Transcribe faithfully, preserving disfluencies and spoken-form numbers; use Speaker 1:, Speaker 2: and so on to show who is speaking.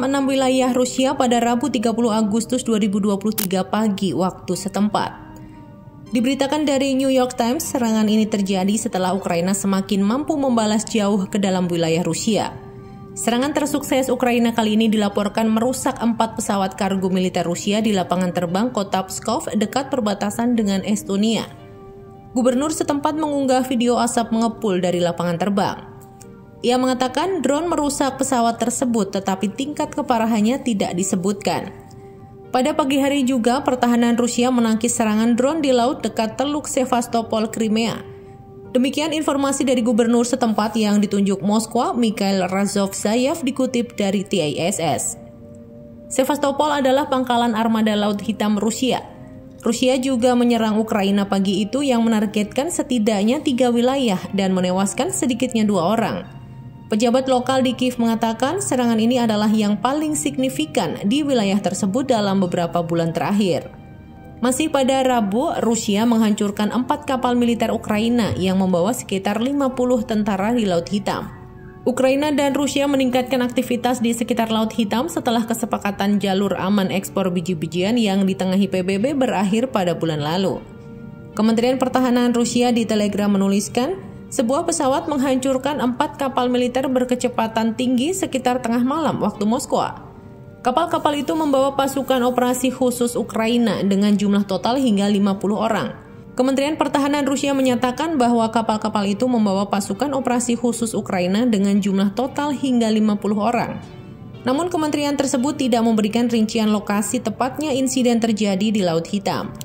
Speaker 1: enam wilayah Rusia pada Rabu tiga puluh Agustus dua ribu dua puluh tiga pagi waktu setempat. Diberitakan dari New York Times, serangan ini terjadi setelah Ukraina semakin mampu membalas jauh ke dalam wilayah Rusia. Serangan tersukses Ukraina kali ini dilaporkan merusak empat pesawat kargo militer Rusia di lapangan terbang kota Pskov dekat perbatasan dengan Estonia. Gubernur setempat mengunggah video asap mengepul dari lapangan terbang. Ia mengatakan drone merusak pesawat tersebut tetapi tingkat keparahannya tidak disebutkan. Pada pagi hari juga, pertahanan Rusia menangkis serangan drone di laut dekat Teluk Sevastopol, Crimea. Demikian informasi dari gubernur setempat yang ditunjuk Moskwa, Mikhail Razovzayev, dikutip dari T A S S. Sevastopol adalah pangkalan armada Laut Hitam Rusia. Rusia juga menyerang Ukraina pagi itu yang menargetkan setidaknya tiga wilayah dan menewaskan sedikitnya dua orang. Pejabat lokal di Kiev mengatakan serangan ini adalah yang paling signifikan di wilayah tersebut dalam beberapa bulan terakhir. Masih pada Rabu, Rusia menghancurkan empat kapal militer Ukraina yang membawa sekitar lima puluh tentara di Laut Hitam. Ukraina dan Rusia meningkatkan aktivitas di sekitar Laut Hitam setelah kesepakatan jalur aman ekspor biji-bijian yang ditengahi P B B berakhir pada bulan lalu. Kementerian Pertahanan Rusia di Telegram menuliskan, sebuah pesawat menghancurkan empat kapal militer berkecepatan tinggi sekitar tengah malam waktu Moskwa. Kapal-kapal itu membawa pasukan operasi khusus Ukraina dengan jumlah total hingga lima puluh orang. Kementerian Pertahanan Rusia menyatakan bahwa kapal-kapal itu membawa pasukan operasi khusus Ukraina dengan jumlah total hingga lima puluh orang. Namun kementerian tersebut tidak memberikan rincian lokasi tepatnya insiden terjadi di Laut Hitam.